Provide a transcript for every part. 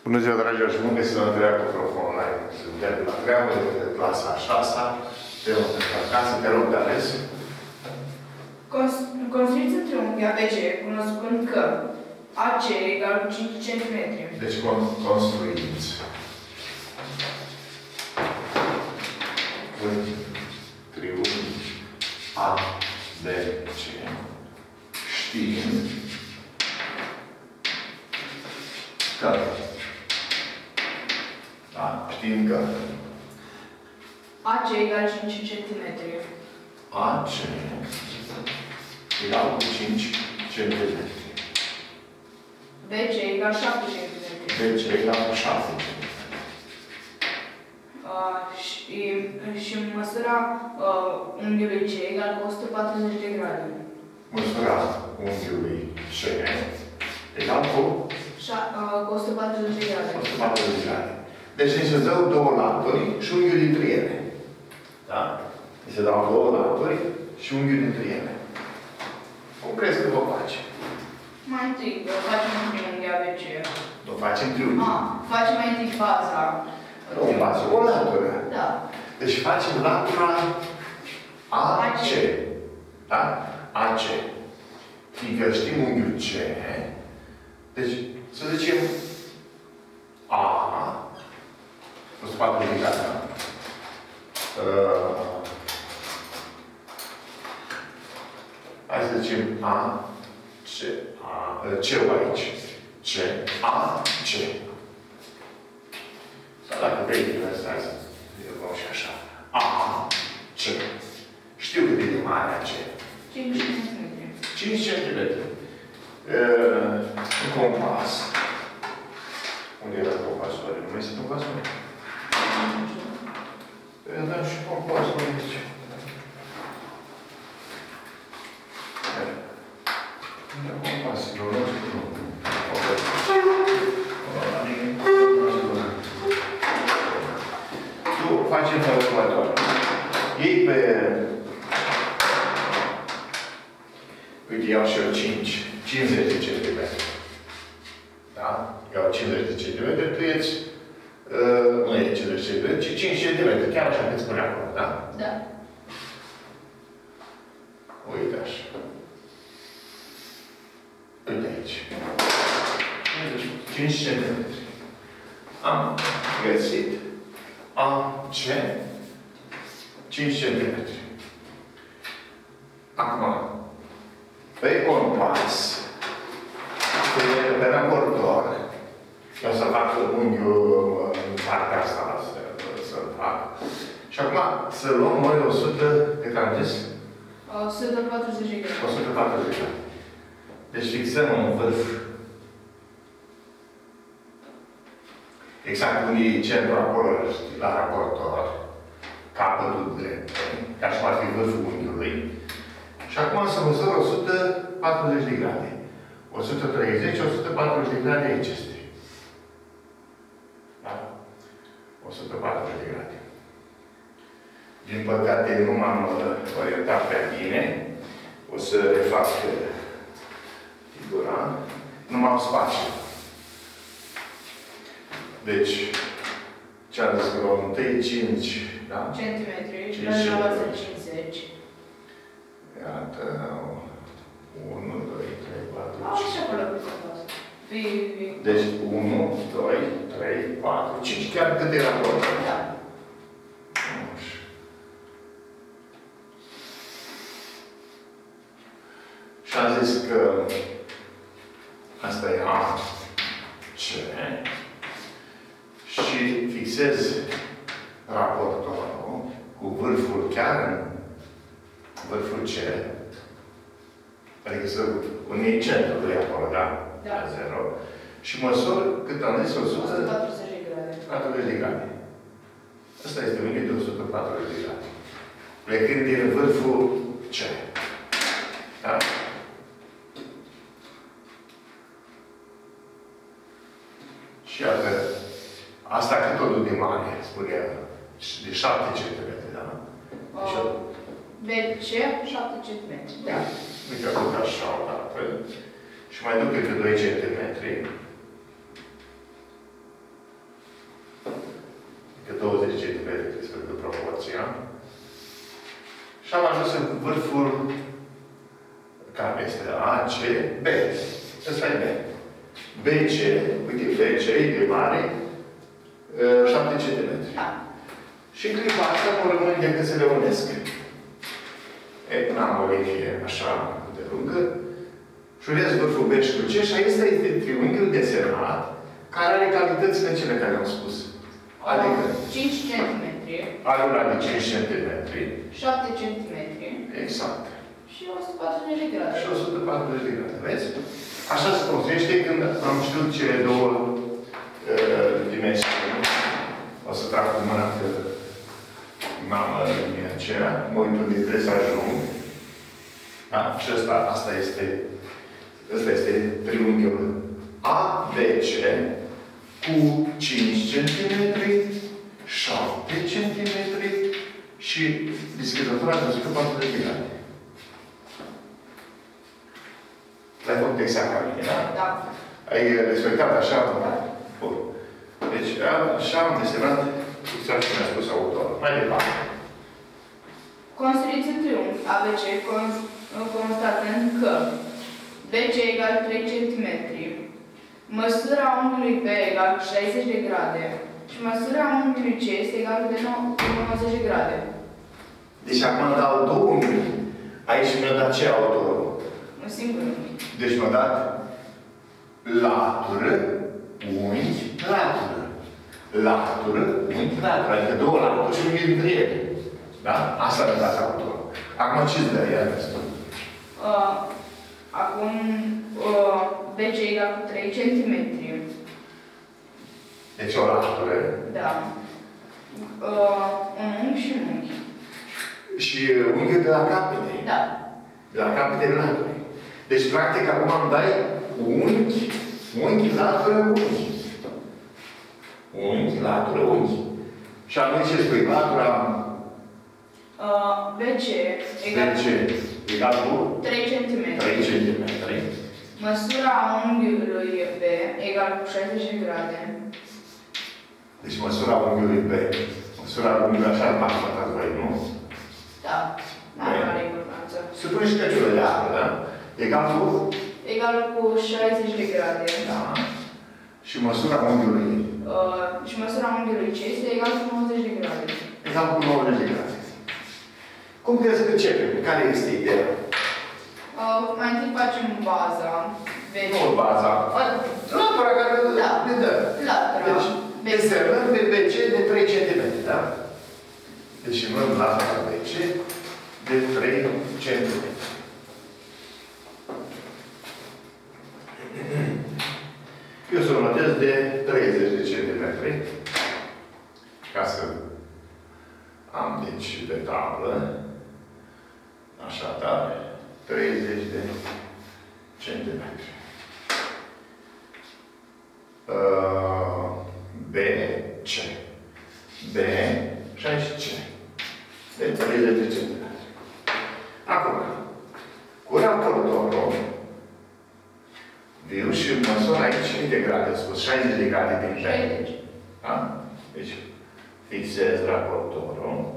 Bună ziua, dragilor, și bun găsit la întâlnirea cu Profon Online. Suntem la treabă, de clasa a 6-a, te rog pentru acasă, te rog de ales. Construiți un triunghi ABC, cunoscând că AC egal cu 5 cm. Deci construiți un triunghi ABC, știind că știind că AC egal 5 cm. AC egal cu 5 cm. BC egal 7 cm. BC egal cu 7 cm. Și măsura unghiului C egal cu 140 de grade. Măsura unghiului C egal cu 140 de grade. 140 de grade. Deci ni se dau două laturi și unghiul dintre ele. Da? Ni se dau două laturi și unghiul dintre ele. Cum crezi că vă face? Mai întâi, facem un triunghi ABC. Nu facem triunghi. Facem mai întâi faza. Nu, față, o latură. Da. Deci facem latura AC. Da? AC. Fiindcă știm unghiul C. Deci, să zicem A. 140 de grade. Hai să zicem A, C, C-ul aici. C, A, C. Sau dacă vrei, hai să luăm și așa. A, C. Știu cât e de mare C. 5 cm. 5 cm. Un compas. Unde era compasul? Nu mai este compasul? Păi dăm și compasul aici. Unde e compasul? Tu faci în felul următor. Iei pe... Uite, iau și eu 50 de cm. Da? Iau 50 de cm, tu ieți... nu e 50 de cm, ci 5 cm. Chiar așa cât spune acolo, da? Da. Uite așa. Uite aici. 5 cm. Am găsit AC 5 cm. Acum, pe compas, pe raportor, eu să fac unghiul în partea asta, să-l fac. Și acum să luăm noi 100 de cât 140 de grade. 140 de grade. Deci fixăm un vârf. Exact unde e centrul acolo, la raportor, capătul drept, ca și ar fi vârful unghiului. Și acum să măsor 140 de grade. 130, 140 de grade aici este. Da? 140 de grade. Din păcate, nu m-am orientat prea bine. O să refac figura. Nu m-am spațiu. Deci, ce-am zis că luăm întâi 5, da? Centimetri. Și noi luăm 50. Iată, 1, 2, 3, 4, 5. Așa acolo. Deci 1, 2, 3, 4, 5. Chiar cât era acolo? Da. Și am zis că asta e A, C. Și fixez raportorul cu vârful chiar în vârful C. Adică să unii centrul lui acolo, da? Da. La 0. Și măsor, cât am zis, 140 de grade. 40 de grade. Asta este unghiul de 140 de grade. Plecând din vârful C. Da? Și iată, asta cât o duc de mare, spune el. De 7 cm, da? BC 7 cm. Da. Uite, aduc așa o dată. Și mai duc câte 2 cm. 20 cm despre proporția. Și am ajuns în vârful care este AC, B. Ăsta e B. BC, uite, BC e de mare, 7 cm. Da. Și în clipa asta nu rămân decât să le unesc. N-am o linie așa de lungă. Șurez vârful B și cu C și acesta este triunghiul desenat care are calitățile cele care am spus. Adică 5 cm. are una de 5 cm. 7 cm. Exact. Și 140 de grade. Și 140 de grade. Vezi? Așa se construiește când am știut cele două dimensiuni. O să trag cu mâna că n-am linia aceea. Mă uit unde trebuie să ajung. Da? Și asta este triunghiul ABC cu 5 cm, 7 cm și deschizătura de 140 de grade. L-ai făcut exact ca mine, da? Da. Ai respectat așa? Da. Bun. Deci, așa am desenat exact cum a spus autorul. Mai departe. Construiți un triunghi ABC constatând că BC egal 3 cm, măsura unghiului B egal 60 de grade și măsura unghiului C este egală de 90 de grade. Deci acum îmi dau două unghiuri. Aici mi-a dat ce autorul? Un singur unghi. Deci mi-a dat latură, unghi, latură. Latură, unghi, latură. Adică două laturi și unghi între ele. Da? Asta mi-a dat autorul. Acum ce-ți dă? Iar mi spun. Acum BC egal cu 3 cm. Deci o latură. Da. Un unghi și un unghi. Și unghiul de la capete. Da. De la capetele laturii. Deci, practic, acum îmi dai unghi, latură, unghi. Unghi, latură, unghi. Și atunci ce spui? Latura BC egal cu 3 cm. 3 cm. Măsura unghiului B egal cu 60 de grade. Deci măsura unghiului B. Măsura unghiului așa parfătați voi, nu? Da. Nu are importanță. Supune și căciulă de apă, da? Egal cu? Egal cu 60 de grade. Da. Și măsura unghiului? Și măsura unghiului C este egal cu 90 de grade. Egal cu 90 de grade. Cum crezi că începem? Care este ideea? Mai întâi facem baza. Nu baza. Latura care ne dă. Latura. Deci, desenăm pe BC de 3 cm, da? Deci, luăm latura BC de 3 cm. Eu să o notez de 30 de cm. Ca să am, deci, pe tablă. Așadar, 30 de centimetri. B, C. B și aici C. De 30 de centimetri. Acum, cu raportorul, viu și măsor aici de grade, spus 60 de grade din 60. Da? Deci, fixez raportorul.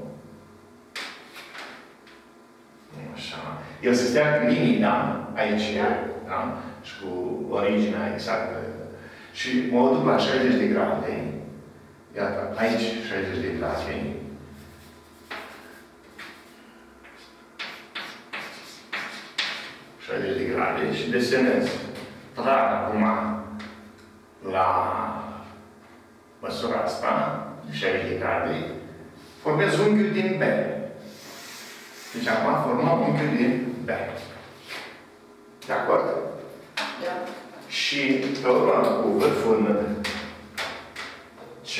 Așa. El se stea cu linii, da? Aici, da? Și cu originea exactă. Și mă duc la 60 de grade. Iată, aici 60 de grade. De grade și desenez. Trag acum la măsura asta, 60 de grade, formez unghiul din B. Deci acum formăm unghiul din B. De acord? Da. Și pe urmă cu vârful C.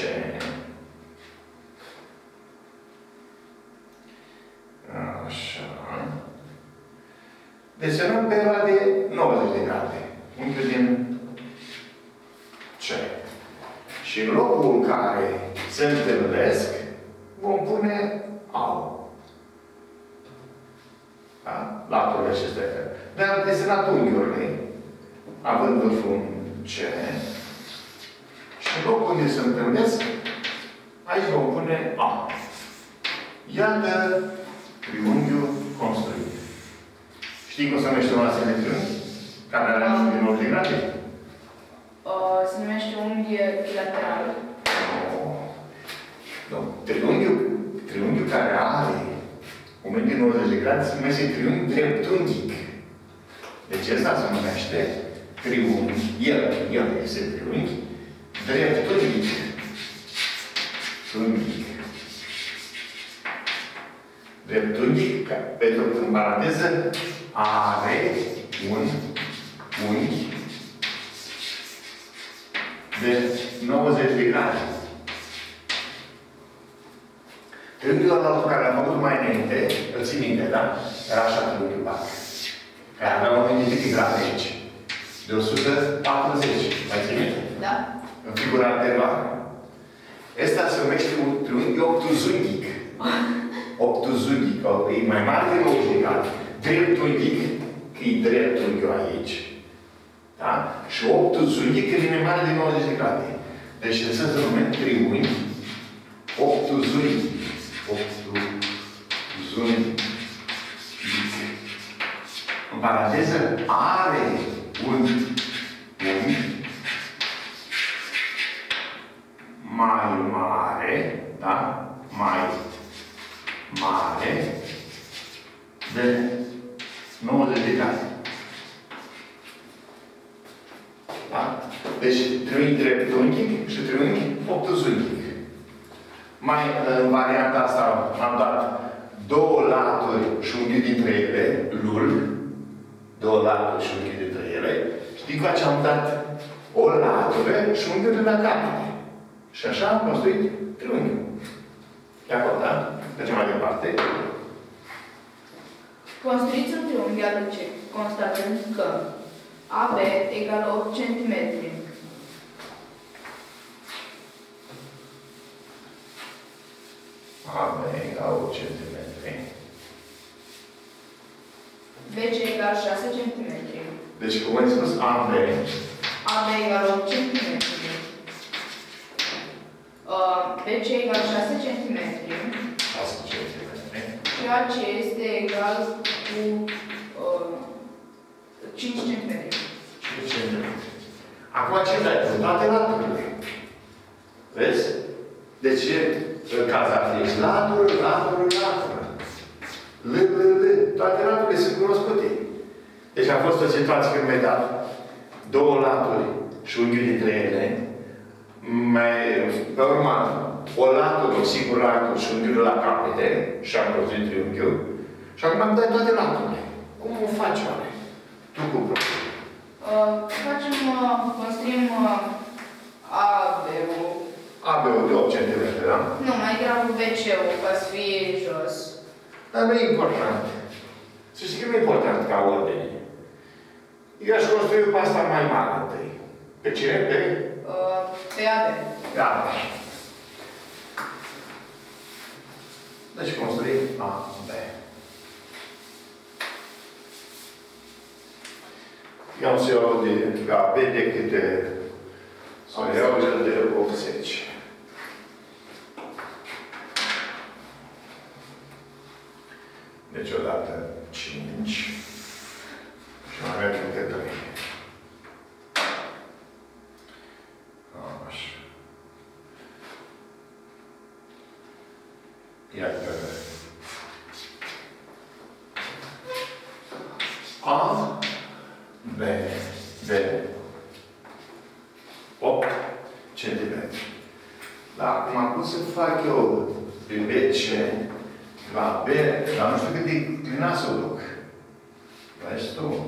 Așa. Desenăm pe ăla de 90 de grade. Unghiul din C. Și în locul în care se întâlnesc, vom pune au. Da? Laturile acestea. Dar am desenat unghiurile, având vârful C. Și în locul unde se întâlnesc, Aici vom pune A. Iată triunghiul construit. Știi cum se numește un asemenea triunghi? Care are unghi din 90 de grade? Se numește unghi bilateral. Nu. Triunghiul care are un unghi din 90 de grade se numește triunghi dreptunghic. Deci ăsta se numește triunghi. El este triunghi dreptunghic. Dreptunghic, pentru că în paranteză are un unghi de 90 de grade. Triunghiul ăla care l-am făcut mai înainte, îl țin minte, da? Era așa triunghiul bac. Care avea un unghi de câte grade aici? De 140. Mai țin minte? Da. În figura anterioară. Ăsta se numește un triunghi obtuzunghic. Obtuzunghic, e mai mare de 90 de grade. Dreptunghic, că e dreptunghiul aici. Da? Și obtuzunghic, că e mai mare de 90 de grade. Deci ăsta se numește triunghi obtuzunghic. Obtuzunghic. În paranteză, are un mai mare, da? Mai mare de 90 de grade. Da? Deci triunghi dreptunghic și triunghi obtuzunghic. Mai în varianta asta am dat două laturi și unghi dintre ele, lul. Două laturi și unghi dintre ele. Știi că am dat o latură și unghiul de la capete. Și așa am construit triunghiul. De acord, da? Mergem mai departe. Construiți un triunghi aduce, constatând că AB egală 8 cm. AB egală 8 cm. BC egală 6 cm. Deci, cum ai spus, AB egală 8 cm. BC egală 6 cm. 6 cm. Ceea ce este egal cu 5 cm. 5 cm. Acum ce dai? Toate laturile. Vezi? Deci, în caz ar fi latură. Toate laturile sunt cunoscute. Deci a fost o situație când mi-ai dat două laturi și unghiul dintre ele. Pe urmă, o latură, o singură latură și unghiul la capete și am construit triunghiul. Și acum îmi dai toate laturile. Cum o faci, oare? Tu cum propui? Construim AB-ul. AB-ul de 8 cm, da? Nu, mai degrabă BC-ul, ca să fie jos. Dar nu e important. Să știi că nu e important ca ordine. Eu aș construi pe asta mai mare întâi. Pe cine? Pe AB. Pe AB. Deci construim AB. Eu să iau de AB de câte... Să iau de 80. Deci odată 5 și mai merg între 3. Așa. Iată. A, B, 8 cm. Dar acum cum să fac eu pe BC la B, dar nu știu cât de inclinat să o duc. Vezi tu?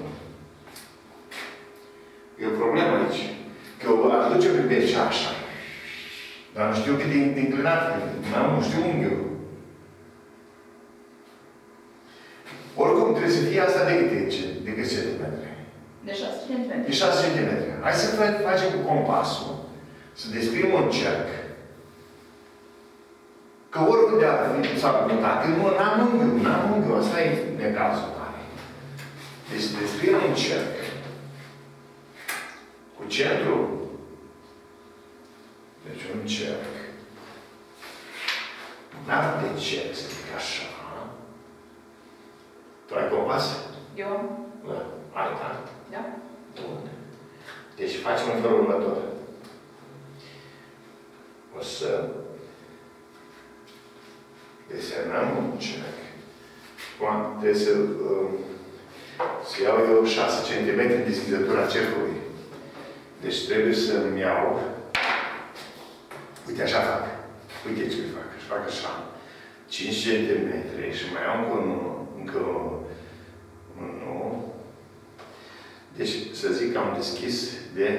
E o problemă aici. Că eu aș duce pe BC așa. Dar nu știu cât de inclinat e. Nu știu unghiul. Oricum trebuie să fie asta de câți centimetri? De 6 cm. De 6 cm. Hai să facem cu compasul. Să desprim un cerc. Că oriunde ar fi s-a putea, că nu n-am unghiul, ăsta e necazul mare. Deci desprim un cerc. Cu centru. Deci un cerc. arc de cerc, să zic așa. Tu ai compas? Eu? Ai, da? Da. Bun. Deci facem în felul următor. O să desenăm un cerc. Acum trebuie să iau eu 6 cm deschizătura cercului. Deci trebuie să-mi iau. Uite, așa fac. Uite ce fac. Își fac așa. 5 cm și mai iau încă unul. Deci, să zic că am deschis de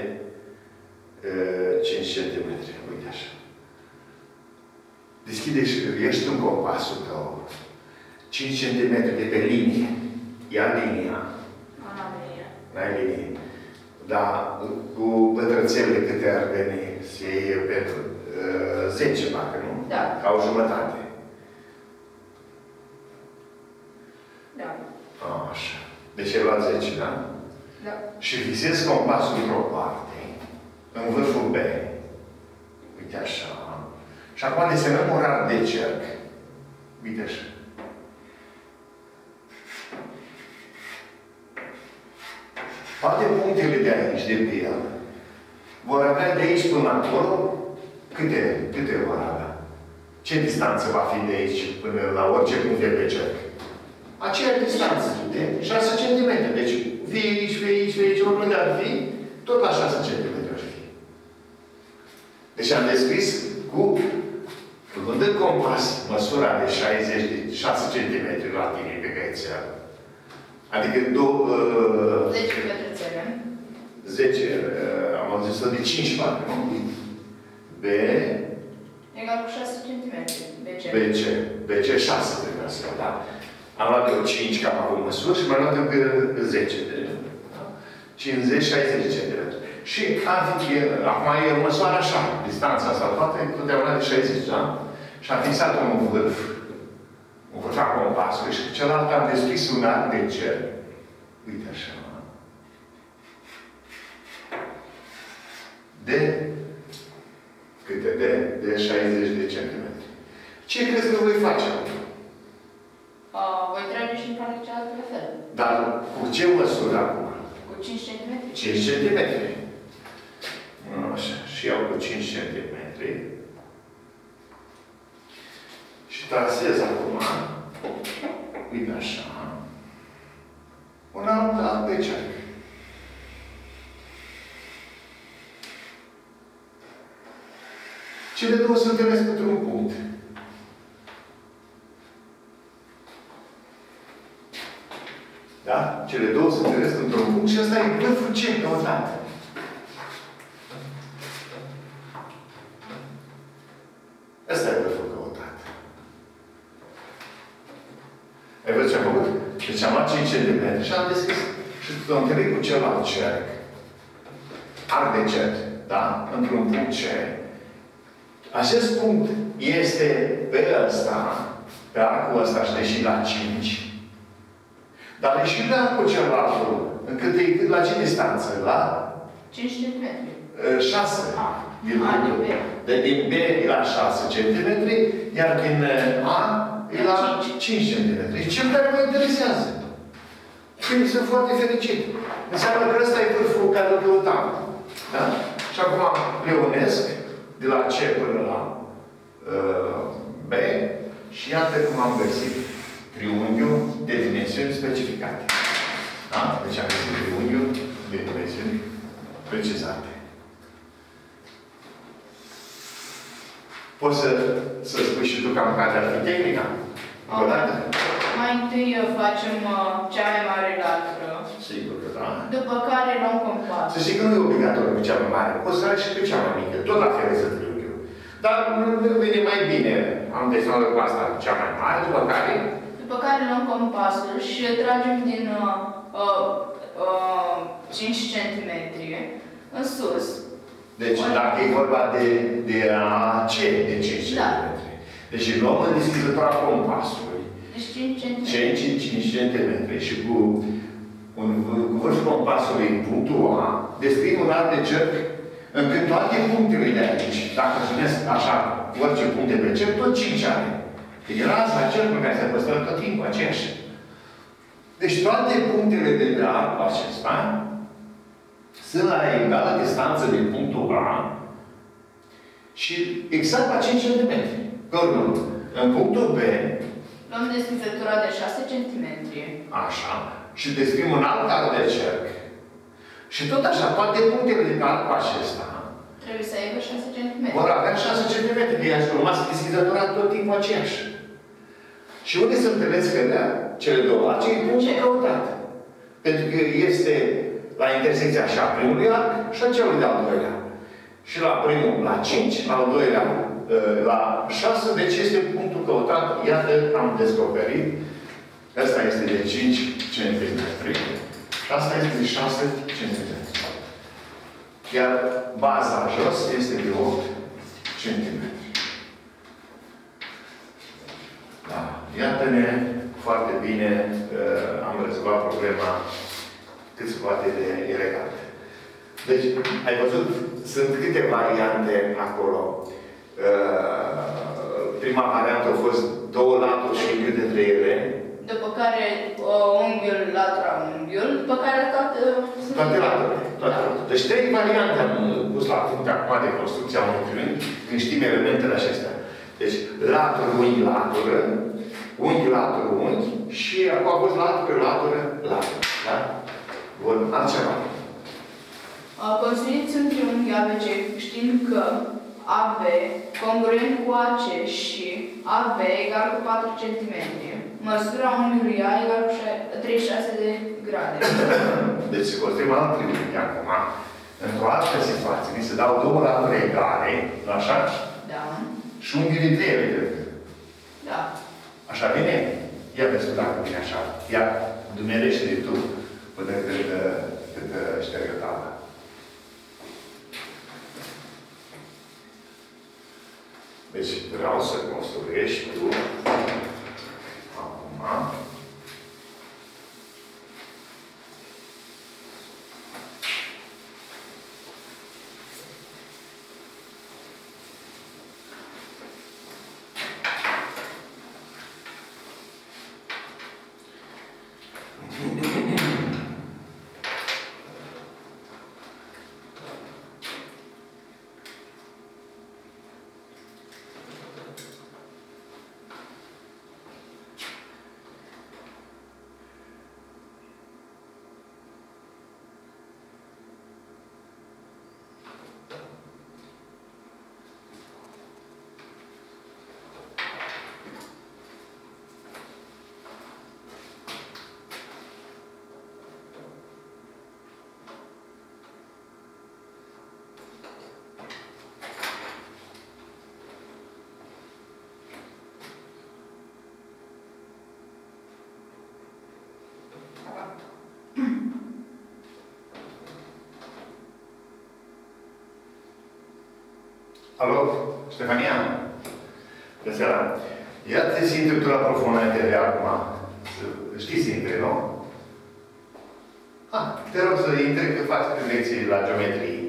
5 cm. Uite așa. Deschide și ești în compasul tău. 5 cm de pe linie. Ia linia. N-ai linie. Dar cu pătrățelele câte ar veni, să iei pentru 10, parcă, nu? Da. Ca o jumătate. Da. Așa. Deci ai luat 10, da? Da. Și fixez compasul într-o parte, în vârful B. Uite așa. Și acum desenăm un rar de cerc. Uite așa. Toate punctele de aici, de pe el, vor avea de aici până acolo, câte vor avea? Ce distanță va fi de aici până la orice punct de pe cerc? Aceeași distanță, de 6 cm. Deci, vii aici, vii aici, vii aici, oriunde ar fi, tot la 6 cm ar fi. Deci am descris cu, luând în compas, măsura de 6 cm la tine pe căiețel. Adică 10 pătrățele. 10, am zis-o de 5 parcă, nu? B. Egal cu 6 cm. BC. BC 6 trebuie să da? Am luat eu 5, că am avut măsuri, și m-am luat eu 10. 50, 60 cm. Și acum el măsoară așa, distanța asta toată, totdeauna de 60, da? Și am fixat un vârf. Un vârf a compasului și celălalt am deschis un arc de cerc. Uite așa. Câte? De 60 de centimetri. Ce crezi că voi face? Voi trage și în partea cealaltă la fel. Dar cu ce măsură acum? Cu 5 cm. 5 cm. Așa. Și iau cu 5 cm. Și trasez acum. Uite așa. Un alt de cerc. Cele două se întâlnesc într-un punct. Da? Cele două se întâlnesc într-un punct și ăsta e vârful C căutat. Ăsta e vârful căutat. Ai văzut ce am făcut? Deci am luat 5 cm și am deschis. Și să o întâlnim cu celălalt cerc. Arc de cerc. Da? Într-un punct C. Acest punct este pe ăsta, pe arcul ăsta și deși la 5. Dar e și pe arcul celălalt, încât e la ce distanță? La 5 cm. 6. Din B e la 6 cm, iar din A e la 5 cm. Deci cel care mă interesează. Și sunt foarte fericit. Înseamnă că ăsta e vârful care îl căutam. Da? Și acum le unesc de la C până la B și iată cum am găsit triunghiul de dimensiuni specificate. Da? Deci am găsit triunghiul de dimensiuni precizate. Poți să spui și tu cam care ar fi tehnica? Încă o dată? Mai întâi facem cea mai mare latură. Sigur că da. După care luăm compas. Să zic că nu e obligatoriu cu cea mai mare. Poți să ai și pe cea mai mică. Tot la fel să triunghiul. Dar nu vine mai bine. Am desenat cu asta cea mai mare, după care? După care luăm compasul și tragem din 5 cm în sus. Deci dacă e vorba de AC, de 5 cm. Da. Deci luăm în deschizătura compasului. Deci 5 cm. 5 cm și cu vârful compasului în punctul A, descriem un arc de cerc încât toate punctele de aici, dacă sunesc așa, orice punct de pe cerc, tot 5 are. E raza cercului care se păstră tot timpul aceeași. Deci toate punctele de pe arcul acesta sunt la egală distanță din punctul A și exact la 5 cm. Pe urmă, în punctul B, luăm deschizătura de 6 cm. Așa. Și descriem un alt arc de cerc. Și tot așa, toate punctele din arcul acesta Trebuie să aibă 6 cm. vor avea 6 cm. Că i-aș rămas deschizătura tot timpul aceeași. Și unde se întâlnesc cele două arci, e punctul căutat. Pentru că este la intersecția și a primului arc și a celui de-al doilea. Și la primul, la 5, la al doilea, la 6, deci este punctul căutat. Iată, am descoperit. Asta este de 5 cm. Și asta este de 6 cm. Iar baza jos este de 8 cm. Da. Iată-ne foarte bine, am rezolvat problema cât se poate de elegant. Deci, ai văzut, sunt câte variante acolo. Prima variantă a fost două laturi și unghiul dintre ele. După care unghiul, latura, unghiul, după care toate laturile. Deci trei variante am pus la punct acum de construcția unui triunghi, când știm elementele acestea. Deci, latură, unghi, latură, unghi, latură, unghi și acum a fost latură, latură, latură. Da? Bun, altceva. Construiți un triunghi ABC știind că AB congruent cu AC și AB egal cu 4 cm. Măsura unghiului A egal cu 36 de grade. Deci, construim alt triunghi acum. Într-o altă situație, ni se dau două laturi egale, nu așa? Da. Și unghiul dintre ele, cred că. Da. Așa vine? Ia vezi dacă vine așa. Ia, dumerește-te tu până când ștergă tabla. Deci vreau să construiești tu acum Alo, Ștefania? Bună seara. Ia-te simte tu la profundă de acum. Știi să intre, nu? Te rog să intre că faci lecții la geometrie.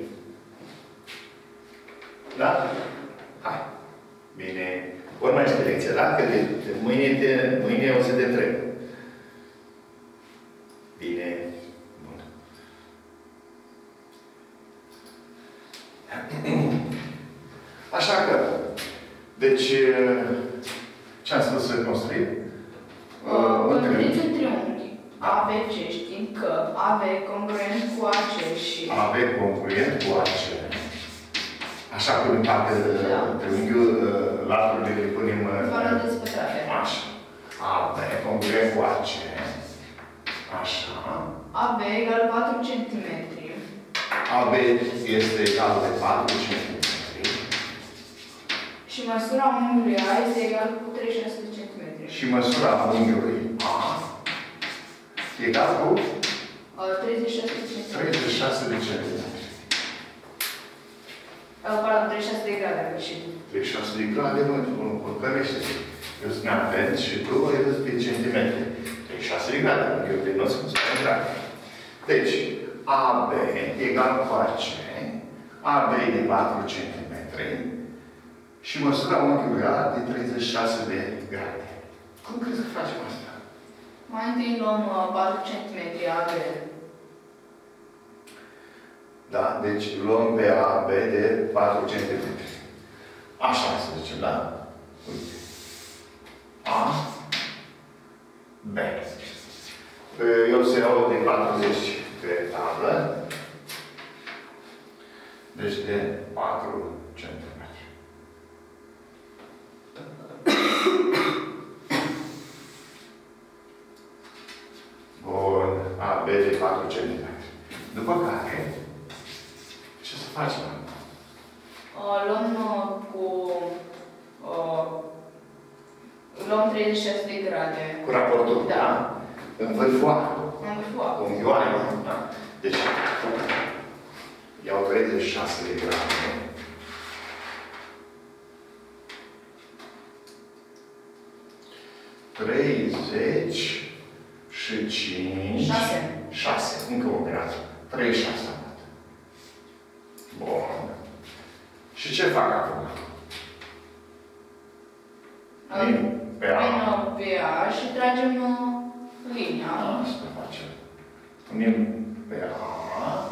Da? Hai. Bine. Urmă este lecția, da? Că de mâine o să te întreb. Bine. Bun. Așa că, deci, ce-am spus să construim? Construiți un triunghi ABC știind că AB congruent cu AC și AB congruent cu AC. Așa că în partea triunghiul, laturile le punem... fără despătrare. Așa. AB congruent cu AC. Așa. AB egal 4 cm. AB este egal de 4 cm. Și măsura unghiului A este egal cu 36 de cm. Și măsura unghiului A egal cu 36 de cm. 36 de cm. Pardon, 36 de grade am ieșit. 36 de grade, nu păcărește. Eu sunt atent și tu ai văzut pe centimetri. 36 de grade, pentru că eu nu sunt în grade. Deci, AB egal cu AC. AB e de 4 cm. și măsura unghiului A de 36 de grade. Cum crezi că facem asta? Mai întâi luăm 4 cm AB. Da? Deci luăm pe AB de 4 cm. Așa să zicem, da? Uite. A, B. Eu se iau de 40 pe tablă. Deci de 4 cm. Bun. AB de 4 cm. După care, ce să facem? Luăm luăm 36 de grade. Cu raportul, da? În vârfua. În vârfua. În vioară, da? Deci, iau 36 de grade. Treizeci și 5. 6. Încă un grad. 36 am dat. Bun. Și ce fac acum? Vin pe A și tragem linia. Asta facem. Punem pe A.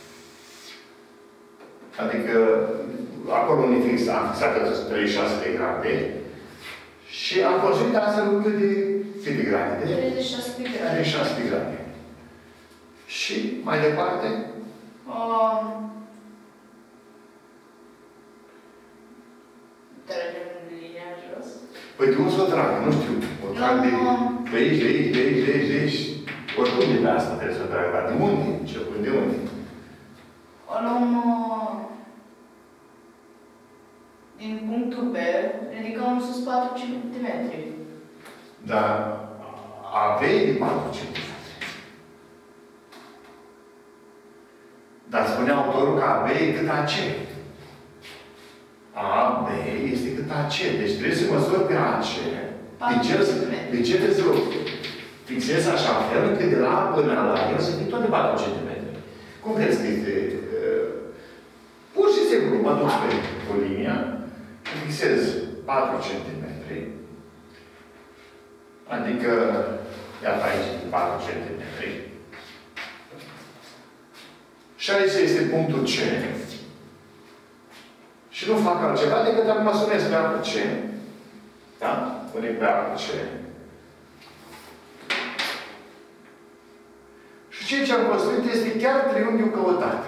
Adică acolo unde am fixat 36 de grade și am construit astfel unghiul de câte grade? De 36 de grade. 36 de grade. Și mai departe? Tragem linia jos. Păi de unde să o trag? Nu știu. O trag de aici, de aici, de aici, de aici, de aici. Oricum de pe asta trebuie să o trag. Dar de unde? Începând de unde? O luăm din punctul B, ridicăm sus 4 cm. Dar aveai de 4 cm. Dar spunea autorul că AB e cât AC. AB este cât AC. Deci trebuie să măsori pe AC. De ce trebuie să o fixez așa fel încât de la A până la el să fie tot de 4 cm. Cum crezi că este? Pur și simplu mă duc pe linia și fixez 4 cm. Adică, iată aici, 4 cm. Și aici este punctul C. Și nu fac altceva decât dacă mă sunez pe apă C. Da? Punem pe apă C. Și ceea ce am construit este chiar triunghiul căutat.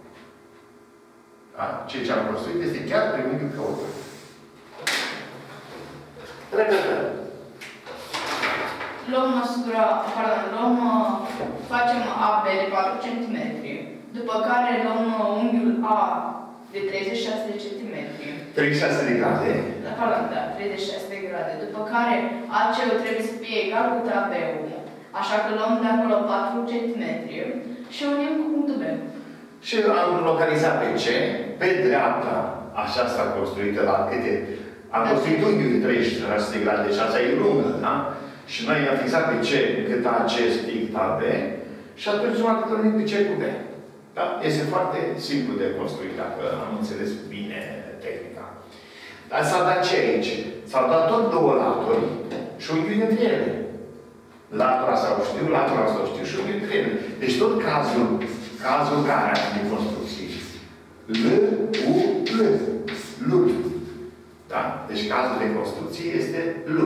Da? Ceea ce am construit este chiar triunghiul căutat. Repetăm. Facem AB de 4 cm. După care luăm unghiul A de 36 de cm. 36 de grade. Da, 36 de grade. După care AC-ul trebuie să fie egal cu AB-ul. Așa că luăm de acolo 4 cm și unim cu punctul B. Și am localizat pe C, pe dreapta, așa s-a construită la câte... Am construit unghiul de 36 de grade, deci asta e lungă, da? Și noi am fixat pe C cât AC strict AB și atunci nu am întâlnit pe C cu B. Da? Este foarte simplu de construit, dacă am înțeles bine tehnica. Dar s-a dat ce aici? S-au dat tot două laturi și unghiul între ele. Latura sau știu, latura sau știu și unghiul între ele. Deci tot cazul care are de construcție. L. Da? Deci cazul de construcție este L.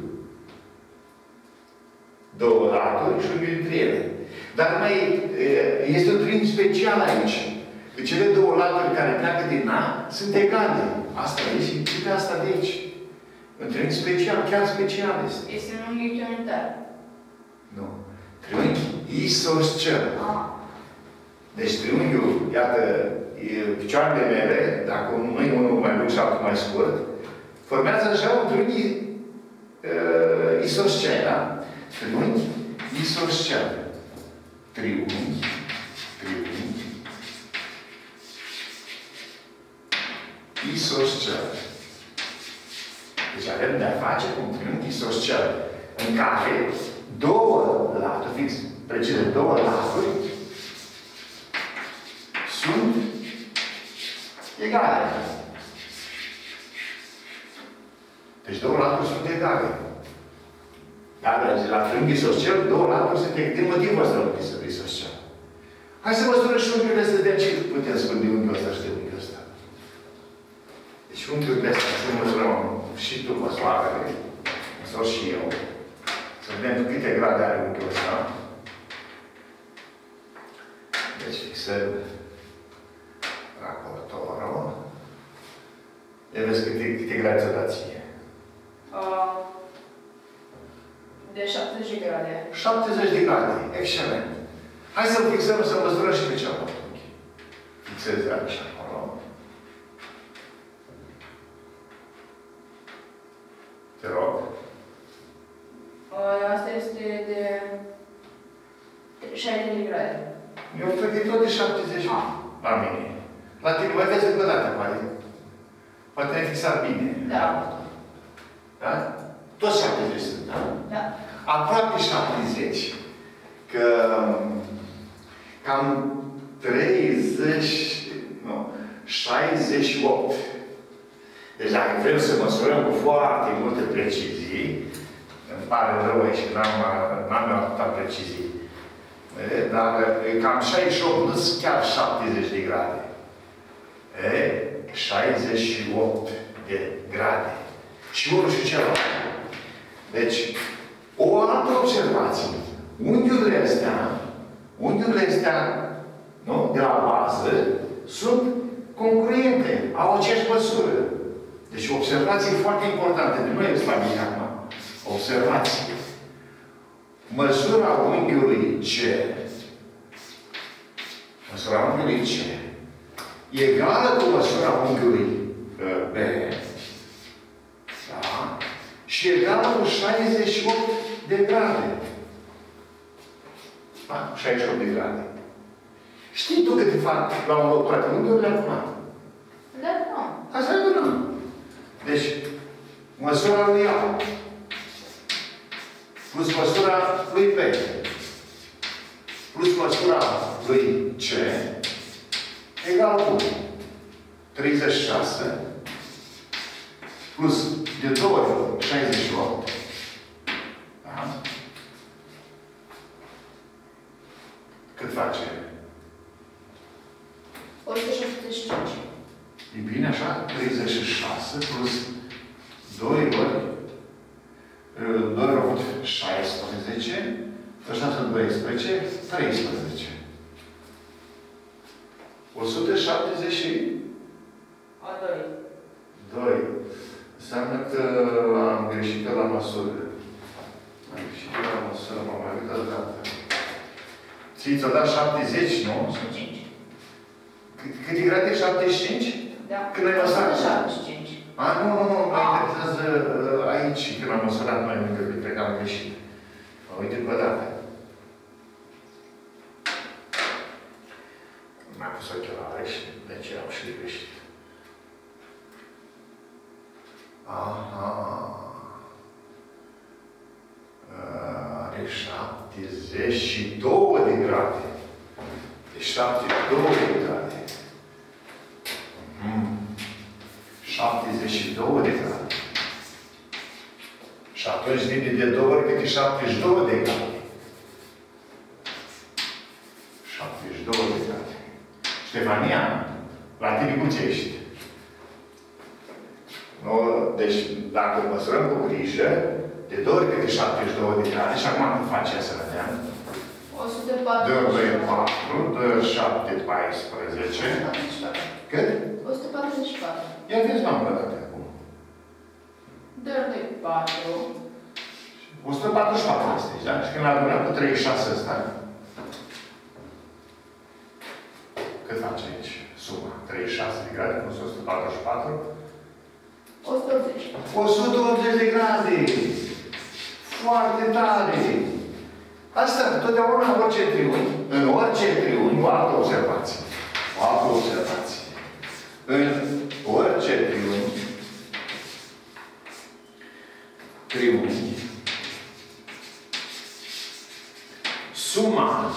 Două laturi și unghiul între ele. Dar mai este un triunghi special aici. Că cele două laturi care pleacă din A sunt egale. Asta aici și pe asta de aici. Un triunghi special, chiar special este. Este un unghi unitar. Nu. Triunghi isoscel. Deci triunghiul, iată, picioarele mele, dacă nu e unul mai lung și altul mai scurt, formează așa un triunghi isoscel, da? Triunghi isoscel. Triunghi, isoscel. Deci avem de-a face cu un triunghi isoscel, în care două laturi, fix precise, două laturi, sunt egale. Deci două laturi sunt egale. Dar la triunghi isoscel, două laturi sunt egale. Din motivul ăsta unghiul isoscel. Hai să măsurăm și unghiurile să vedem ce putem spune de unghiul ăsta și de unghiul ăsta. Deci unghiurile astea, să măsurăm și tu măsoarele, măsor și eu. Să vedem câte grade are unghiul ăsta. Deci fixăm raportorul. Ia vezi câte grade ți-o dat ție. De 70 de grade. 70 de grade. Excelent. Hai să-l fixăm, să măsurăm și pe cealaltă unghi. Fixezi așa acolo. Te rog. Asta este de 60 de grade. Eu cred că e tot de 70 la mine. La tine mai vezi încă o dată, poate. Poate ai fixat bine. Da. Da? Toți 70 sunt, da? Da. Aproape 70. Că cam 30, nu, 68. Deci dacă vrem să măsurăm cu foarte multe precizii, îmi pare rău aici că n-am atâta precizii. Dar cam 68, nu chiar 70 de grade. 68 de grade. Și unul și celălalt. Deci, o altă observație. Unghiurile astea, nu? De la bază, sunt congruente, au aceeași măsură. Deci, o observație foarte importantă. De noi stabilit acum. Observație. Măsura unghiului C, egală cu măsura unghiului B, da? Și egală cu 68 de grade. Da? 68 de grade. Știi tu cât fac la un loc toate unghiurile acum? Da, nu. Asta e bună. Deci, măsura lui A plus măsura lui B plus măsura lui C egal cu 36 plus de 2 ori 68. Da? Cât face? 175. E bine așa? 36 plus 2 ori 2 ori 16, ăștia sunt 12, 13. 170 2. Înseamnă că am greșit la măsură. Am greșit la măsură, m-am mai uitat de dată. Ți-i ți-o dat 70, nu? 5. Câte grade? 75? Da. Când ai măsurat? 75. Nu, mă interesează aici, când am măsurat mai mult, cred că am greșit. Mă uite pe dată. M-am pus ochelare și de ce am și greșit. Aha. Are 72 de grade. Deci 72 de grade. 72 de grade. Și atunci vine de 2 ori câte 72 de grade. 72 de grade. Ștefania, la tine cum ți ești? No, deci, dacă măsurăm cu grijă, de 2 ori câte 72 de grade, și acum cum face să vedem? 140. 2 ori 4, 2 ori 7, 14. Cât? 144. Ia vezi, m-am plătat acum. 2 ori 4. 144 este, da? Și când l-adunăm cu 36 ăsta, cât face aici suma? 36 de grade plus 144? 180. 180 de grade! Foarte tare! Asta, totdeauna în orice triunghi, o altă observație. În orice triunghi, suma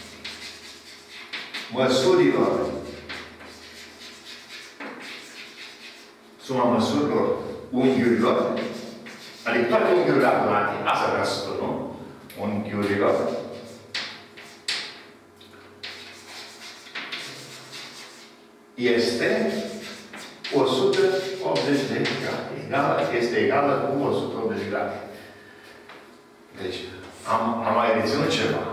măsurilor unghiurilor Adică toate unghiurile adunate, asta vrea să spun, nu? Unghiurilor. Este 180 de grade. Este egală cu 180 grade. Deci, am mai reținut ceva.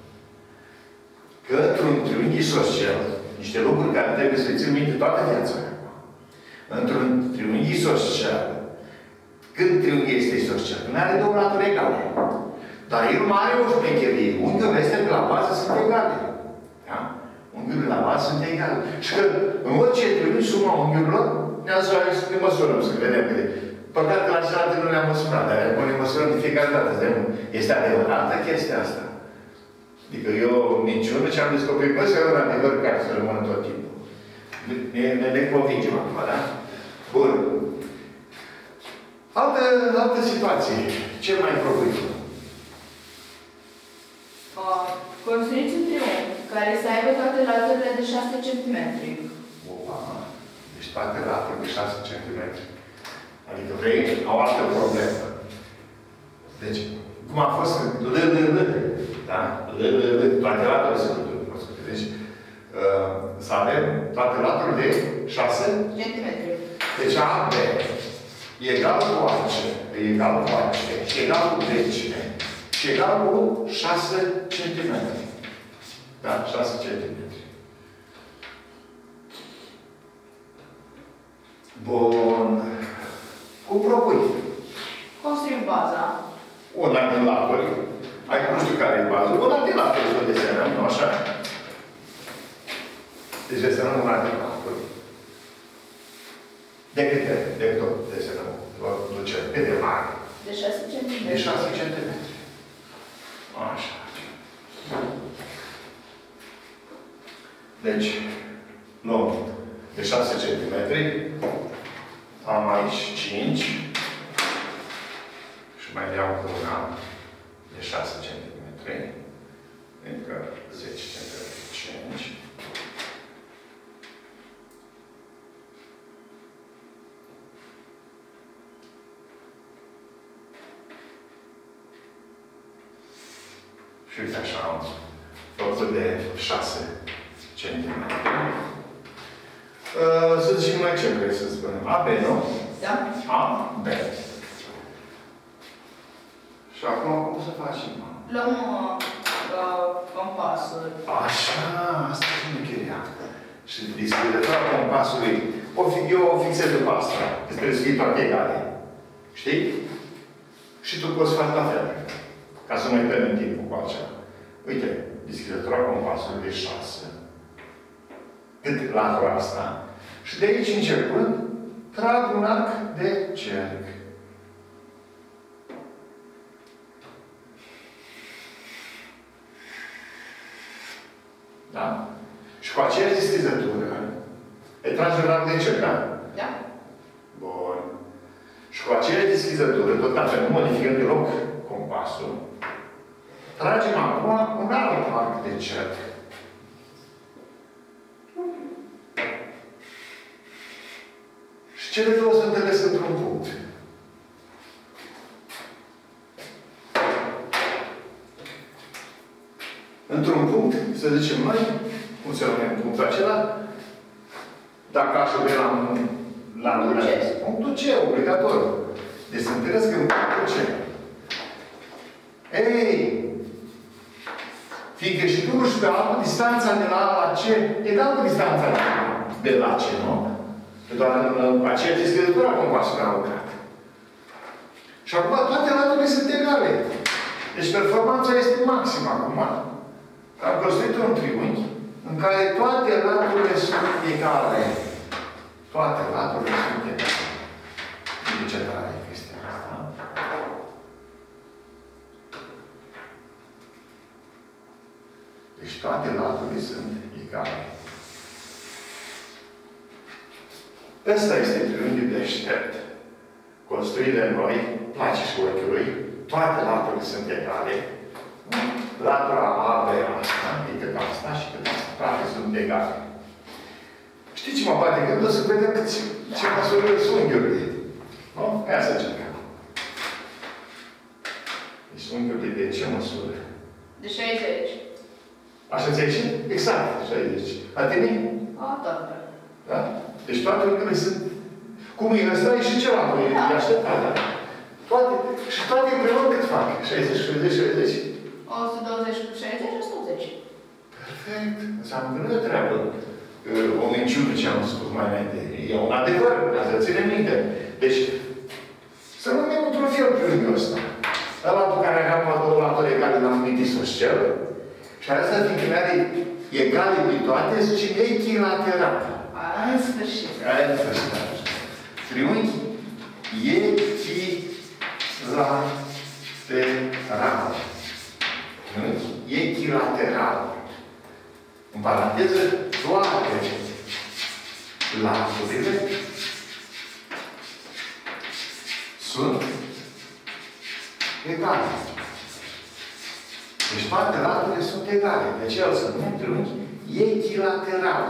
Că într-un triunghi isoscel, niște lucruri care trebuie să-i țin minte toată viața. Într-un triunghi isoscel, când triunghi este isoscel? Când are două laturi egale. Dar el mai are o șmecherie. Unghiurile astea de la bază sunt egale. Da? Unghiurile la bază sunt egale. Și că în orice triunghi suma unghiurilor, ne măsurăm, să vedem cât de. Păcat că la celelalte nu le-am măsurat, dar ne măsurăm de fiecare dată. Este adevărată chestia asta. Adică eu niciunul ce am descoperit, bă, să rău adevăr care să rămână tot timpul. Ne convingem acum, da? Bun. Altă situație. Ce mai propui? Construiți un triunghi care să aibă toate laturile de 6 cm. Opa! Deci toate laturile de 6 cm. Adică vrei o altă problemă. Deci, cum a fost da? Toate laturile se construiesc. Deci, să avem toate laturile de 6 cm. Deci AB egal cu AC, egal cu AC, egal cu BC, și egal cu 6 cm. Da, 6 cm. Bun. Cum propui? Construim baza. Una din laturi. Hai, nu știu care e baza. Una din laturi să o desenăm, nu așa? Deci desenăm una din laturi. De câte? De tot desenăm. Duce. Cât de mare? De 6 cm. De 6 cm. Așa. Deci, luăm de 6 cm. Am aici 5. Și mai iau cu una de 6 cm. Încă 10 cm. 5. Și uite așa am făcut de 6 cm. Să zicem noi ce vrei să spunem. AB, nu? Da. AB. Și acum cum să facem? Luăm compasul. Așa, asta e șmecheria. Și discretarea compasului, eu o fixez după asta. Îți trebuie să fie toate egale. Știi? Și tu poți face la fel. Ca să nu-i pierdem timpul cu altceva. Uite, discretarea compasului de 6. Cât latura asta. Și de aici începând, trag un arc de cerc. Da? Și cu aceeași deschizătură, îi tragi un arc de cerc, da? Da. Bun. Și cu aceeași deschizătură, tot ca să nu modificăm deloc compasul, tragem acum un alt arc de cerc. Și cele două se întâlnesc într-un punct. Într-un punct, să zicem noi, cum se numește punctul acela, dacă aș avea la punctul C, obligatoriu. Deci se întâlnesc în punctul C. Ei! Fiindcă și tu și pe altul, distanța de la A la C egal cu distanța de la C, nu? Că doar în aceea deschizătură a compasului am lucrat. Și acum toate laturile sunt egale. Deci performanța este maximă acum. Am construit un triunghi în care toate laturile sunt egale. Toate laturile sunt egale. De ce tare e chestia asta? Deci toate laturile sunt egale. Ăsta este triunghiul deștept. Construit de noi, place și ochiului, toate laturile sunt egale. Latura AB asta, e cât asta și cât asta. Toate sunt egale. Știi ce mă bate gândul? Să vedem ce măsură sunt unghiurile. Nu? Hai să încercăm. ți-a ieșit? Exact, 60. La tine? Toate. Da? Deci toate lucrurile sunt... Cum e ăsta, e și celălalt. E așteptat, da? Toate. Și toate împreună cât fac? 60, 60, 60? 120 cu 60, 180. Perfect. Înseamnă că nu e o treabă. O minciună ce am spus mai înainte. E un adevăr, ca să ține minte. Deci, să nu ne într-un fel pe rândul ăsta. Ăla pe care aveam două laturi egale l-am numit isoscel. Și asta, fiindcă are egale pe toate, zice echilateral. În sfârșit. În sfârșit. Triunghi echilateral. Triunghi echilateral. În paranteză, toate laturile sunt egale. Deci toate laturile sunt egale. De aceea o să numim triunghi echilateral.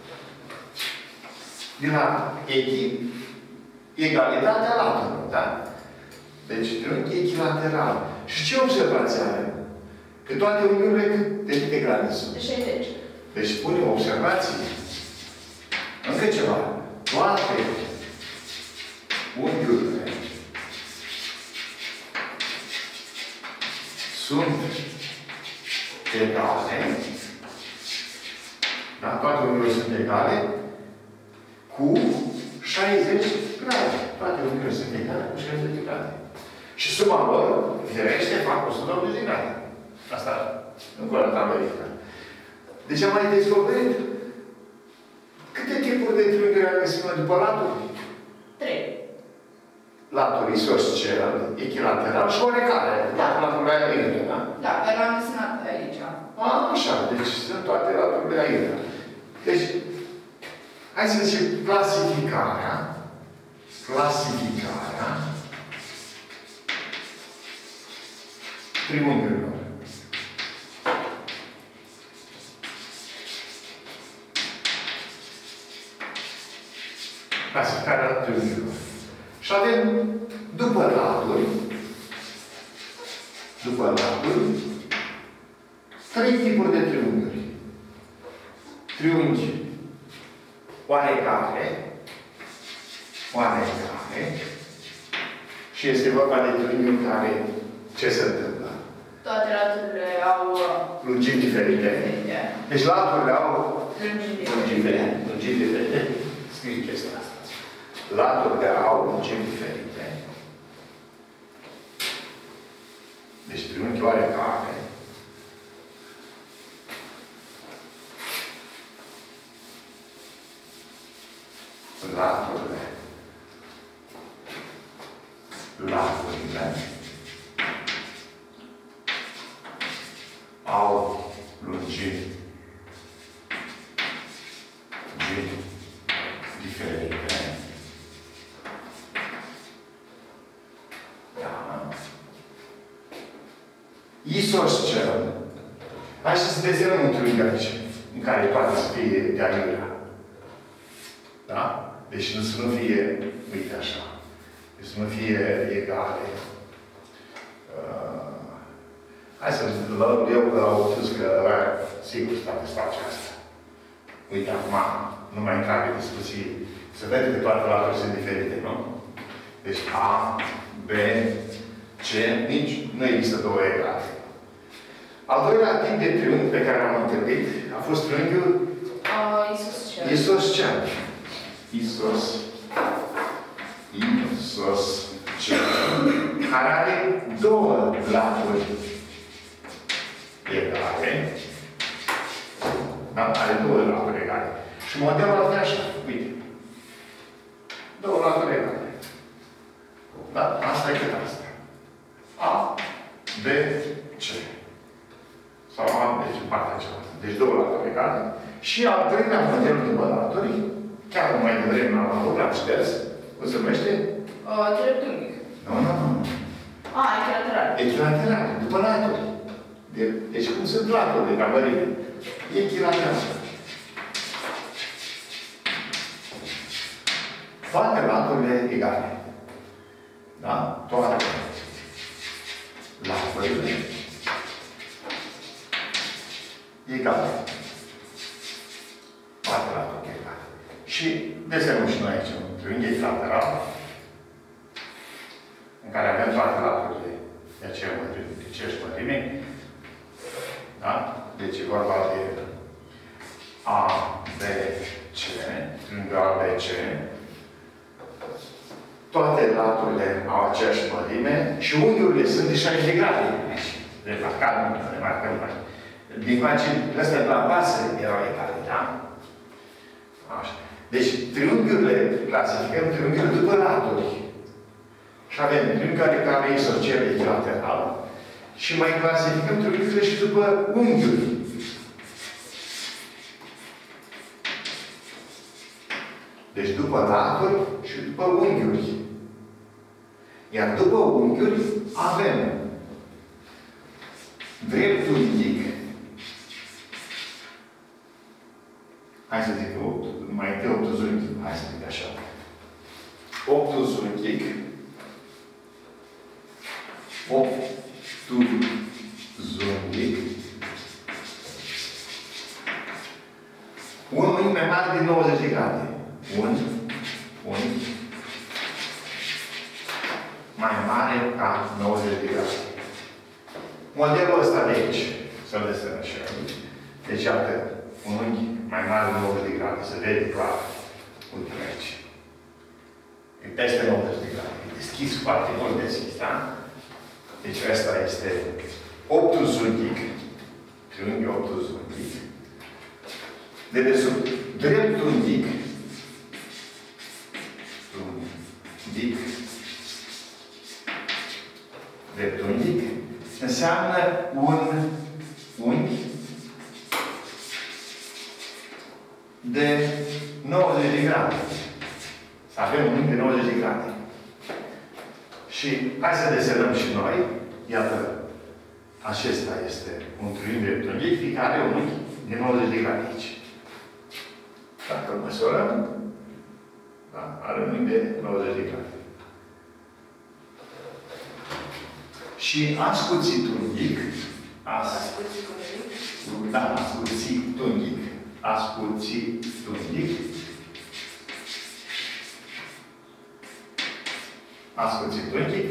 Din la egalitatea laturilor, da? Deci triunghi echilateral. Și ce observație are? Că toate unghiurile de câte grade sunt? De 60. Deci punem observații. Încă ceva. Toate unghiurile sunt egale. Da? Toate unghiurile sunt egale cu 60 grade. Toate unghiurile sunt egale cu 60 de grade. Și suma lor, firește, fac 180 de grade. Asta încă o dată am verificat. Deci am mai descoperit câte tipuri de triunghiuri am găsit după laturi? 3. Laturi isoscel, echilateral și oarecare. Laturile aeriene, da? Da, care l-am desenat aici. Așa, deci sunt toate laturile aeriene. Deci, hai să zicem clasificarea triunghiurilor. Clasificarea triunghiurilor. Și avem, după laturi, 3 tipuri de triunghiuri. Triunghi oarecare, și este vorba de triunghiuri care, ce se întâmplă? Toate laturile au lungimi diferite. Deci laturile au lungimi diferite. Scrie chestia asta. Laturile au lungimi diferite. Deci triunghi oarecare. Laturile au lungimi diferite. Da. Isoscel. Hai să desenăm un triunghi aici, în care poate să fie de aiurea. Da? Deci nu să nu fie, uite așa. Deci să nu fie egale. Hai să luăm eu că au spus că sigur să face asta. Uite, acum nu mai intra pe discuții. Se vede că toate laturile sunt diferite, nu? Deci A, B, C, nici nu există două egale. Al doilea tip de triunghi pe care l-am întâlnit a fost triunghiul isoscel. Isoscel. Care are două laturi egale. Da? Are două laturi egale. Și modelul ar fi așa. Uite. Două laturi egale. Da? Asta e cât asta. A, B, C. Sau A, deci în partea cealaltă. Deci două laturi egale. Și al treilea model după laturi, chiar mai devreme l-am lucrat și des, cum se numește? Dreptunghic. Nu. Echilateral. Echilateral, după laturi. Deci cum sunt laturile de camărire? Echilateral. Toate laturile egale. Da? Toate laturile egal. Toate laturile egale. Și desenăm și noi aici un triunghi echilateral, în care avem toate laturile de aceeași mărime. Da? Deci e vorba de A, B, C, triunghiul ABC. Toate laturile au aceeași mărime și unghiurile sunt de 60 de grade. De la calm, remarcăm mai. Din face, astea de la bază erau egale, da? Așa. Deci, triunghiurile, clasificăm triunghiurile după laturi. Și avem triunghiul care e isoscel echilateral. Și mai clasificăm triunghiurile și după unghiuri. Deci după laturi și după unghiuri. Iar după unghiuri avem dreptunghic. Hai să zic mai întâi obtuzunghic. Hai să zic așa. Obtuzunghic. Obtuzunghic. Un unghi mai mare de 90 de grade. Un mai mare ca 90 de grade. Modelul ăsta de aici, să-l desenăm așa. Deci, iată, un unghi mai mare de 90 de grade. Se vede clar. Uite aici. E peste 90 de grade. E deschis, foarte mult deschis, da? Deci, ăsta este obtuzunghic. Triunghi obtuzunghic. De desubt, dreptunghic. Dreptunghic înseamnă un unghi de 90 de grade. Să avem un unghi de 90 de grade. Și hai să desenăm și noi. Iată, acesta este un triunghi dreptunghic, fiecare are un unghi de 90 de grade aici. Dacă îl măsurăm, da, are un unghi de 90 de grade. Și ascuțitunghic. Da, ascuțitunghic. Ascuțitunghic. Ascuțitunghic.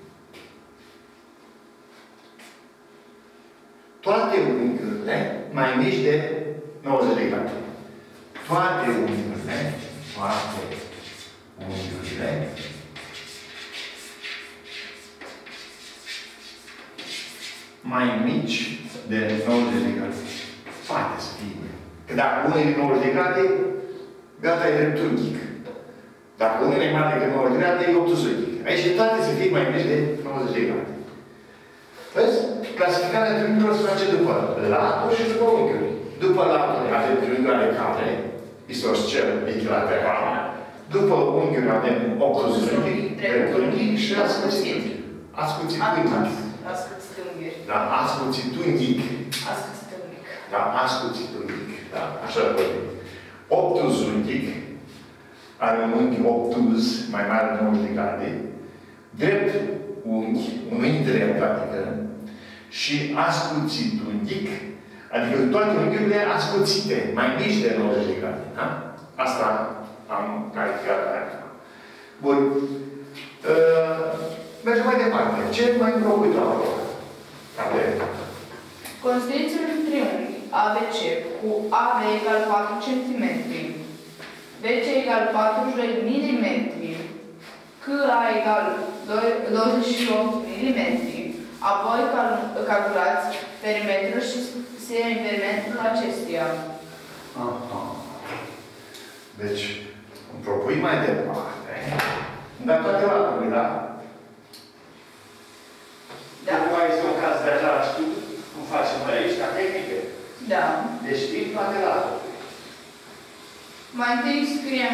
Toate unghiurile mai mici de 90 de grade. Toate unghiurile mai mici de 90 de grade. Poate să fie. Că dacă unul e de 90 de grade, gata, e dreptunghic. Dacă unul e mai mare decât 90 de grade, e obtuzunghic. Aici toate să fie mai mici de 90 de grade. Vezi? Clasificarea triunghiurilor se face după laturi și după unghiuri. După laturi avem triunghiul care, isoscel echilateral. După unghiuri avem obtuzunghic, dreptunghic și ascuțitunghic. Ascuțitunghic. Da, ascuțitunghic. Da, ascuțitunghic. Da, așa vorbim. Obtuzunghic are un unghi obtuz, mai mare de 90 de grade. Drept unghi, un unghi drept, adică, și ascuțitunghic, adică toate unghiurile ascuțite, mai mici de 90 de grade. Da? Asta am calificat aici. Bun. Mergem mai departe. Ce mai propriu avem? Construiți un triunghi ABC cu AB egal 4 cm, BC egal 40 mm, CA egal 28 mm. Apoi calculați perimetrul și semiperimetrul acestuia. Aha. Deci, îmi propui mai departe. Dar toate laturile, da? Da. Acum este un caz de așa, știu cum facem noi aici, ca tehnică. Da. Deci știm toate laturile. Mai întâi scriem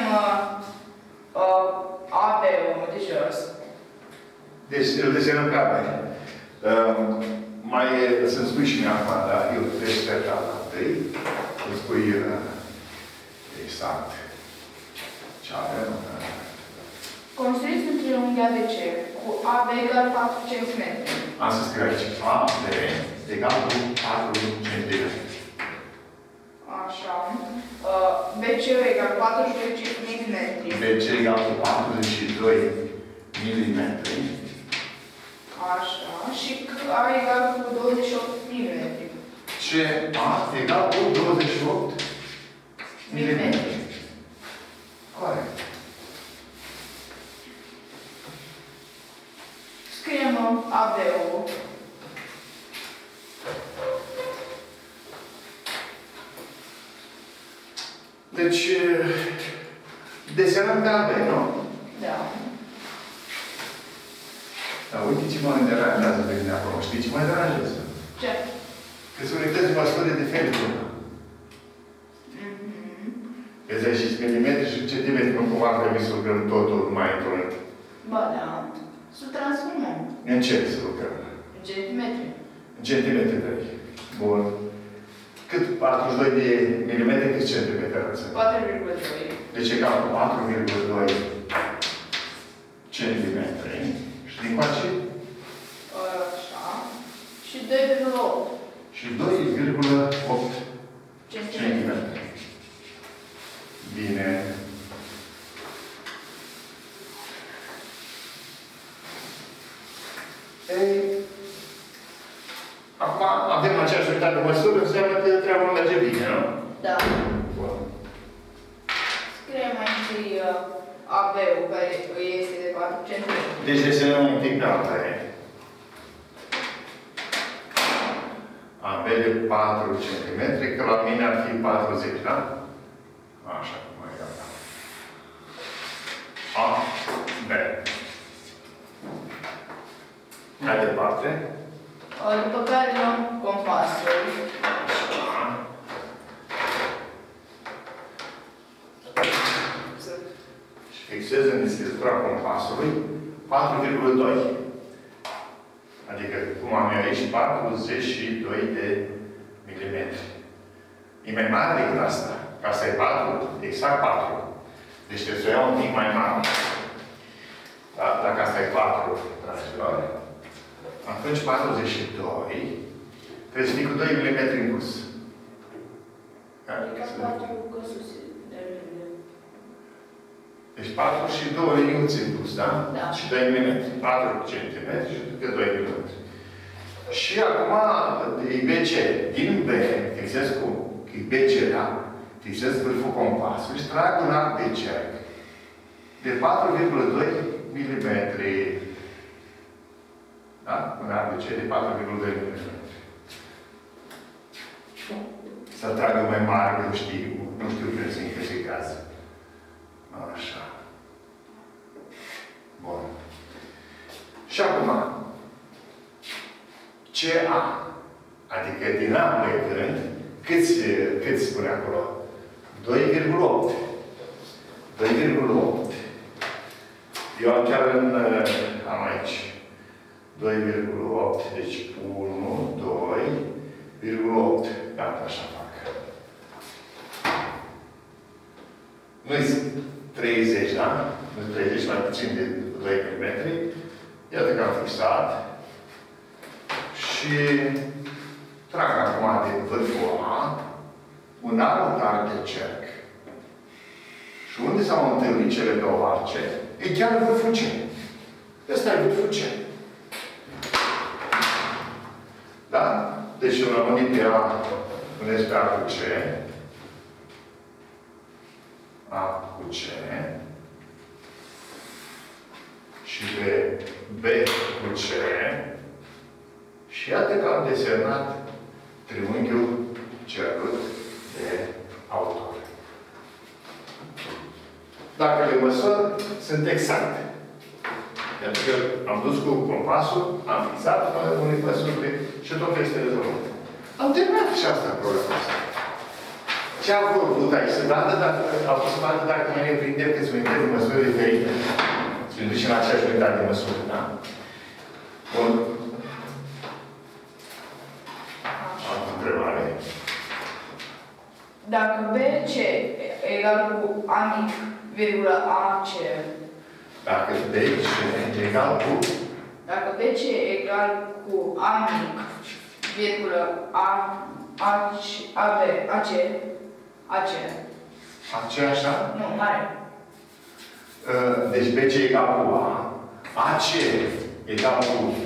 AB-ul de jos. Deci îl desenăm ca mai. Mai să-mi spui și mie acum, dar eu trebuie să fac la întâi. Îmi spui exact ce avem. Construiți un triunghi ABC cu AB egal 4 cm. Am să scriu aici AB egal cu 4 cm. BC egal 42 mm. BC egal cu 42 mm. Așa. Și A egal cu 28 mm. CA egal cu 28 mm. Corect. Scriem AB-ul. Deci, desenăm pe AB, nu? Da. Dar uite ce mă deranjează pe mine acolo. Știi ce mă deranjează? Ce? Că sunt unități măsură diferite. Pe 10 mm și centimetri, nu cumva trebuie să lucrăm totul mai într-un. Ba da. Să transformăm. În ce să lucrăm? În centimetri. În centimetri de aici. Bun. Cât 42 de milimetri, cât centimetri arăți? 4,2. Deci egal cu 4,2 centimetri. Și din coace? Așa. Și 2,8. Și 2,8 centimetri. centimetri. Bine. Ei, acum avem aceeași unitate de măsură, înseamnă că treaba merge bine, nu? Da. Bun. Scriem mai întâi AB-ul, care este de 4 cm. Deci desenăm un pic pe alta, e. AB de 4 cm, că la mine ar fi 40, da? Așa, mai gata. A, B. Mai departe. După care luăm compasul. Și fixez în deschizătura compasului 4,2. Adică, cum am eu aici, 42 de milimetri. E mai mare decât asta. Ca asta e 4, exact 4. Deci trebuie să o iau un pic mai mare. Da? Dacă asta e 4, dragilor, atunci 42 trebuie să fie cu 2 mm în plus. Adică 4 căsuse de mm. Deci 4 și 2 liniuțe în plus, da? Da. Și 2 mm. 4 cm și câte 2 mm. Și acum, e BC. Din B, fixez cu BC, da? Fixez vârful compasului și trag un arc de cerc de 4,2 mm. Da? Un arc de cerc de 4,2 mm. Să tragă mai mare, că nu știu că se încăsigează. Așa. Bun. Și acum, CA, adică din A plecând, cât spune acolo? 2,8. 2,8. Eu am chiar am aici. 2,8. Deci 1, 2,8. Gata, așa fac. Nu-i 30, da? Nu 30, mai puțin de 2 mm. Iată că am fixat. Și trag acum de vârful A un alt arc de cerc. Și unde s-au întâlnit cele două arce? E chiar vârful C. Ăsta e vârful C. Da? Deci eu rămâne pe A, puneți pe A cu C. A cu C. Și pe B cu C. Și iată că am desenat triunghiul cerut de autor. Dacă le măsor, sunt exacte. Pentru că am dus cu compasul, am fixat unii măsurile și tot este rezolvat. Am terminat și asta problema asta. Ce am făcut aici? Să vadă dacă au fost să vadă dacă noi ne prindem că sunt unități de măsuri diferite. Și ne ducem la aceeași unitate de măsură, da? Bun. Altă întrebare. Dacă BC egal cu A mic, virgulă AC. Dacă BC egal cu... Dacă BC egal cu A mic, virgulă AC, AC așa? Nu, mare. Deci BC egal cu A. AC egal cu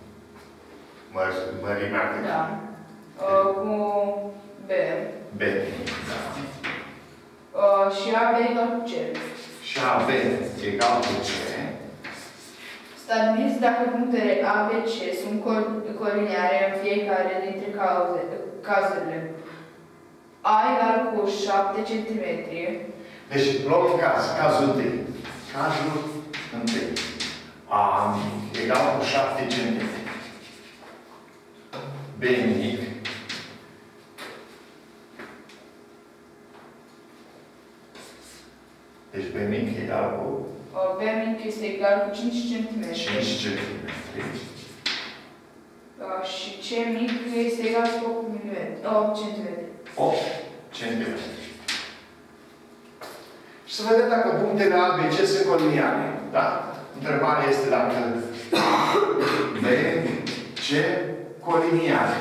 mărimea cât? Da. Cu B. B. Da. Și AB egal cu C. Și AB egal cu C. Stabiliți dacă punctele A, B, C sunt colineare în fiecare dintre cazurile. A egal cu 7 cm. Deci luăm un caz, cazul 1. Cazul 1. A mic egal cu 7 cm. B mic deci B mic egal cu B mic este egal cu 5 cm. 5 cm. Și C mic este egal cu 8 cm. 8 cm. Și să vedem dacă punctele A, B, C sunt coliniare. Da? Întrebarea este dacă B, C, coliniare.